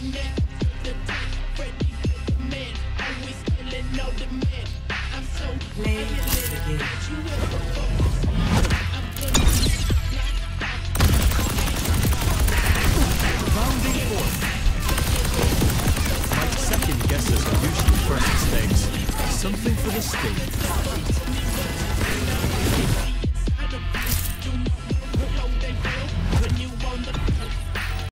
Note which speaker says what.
Speaker 1: Play the game.
Speaker 2: Rounding forth. My second guesses are usually first mistakes. Something for the stage.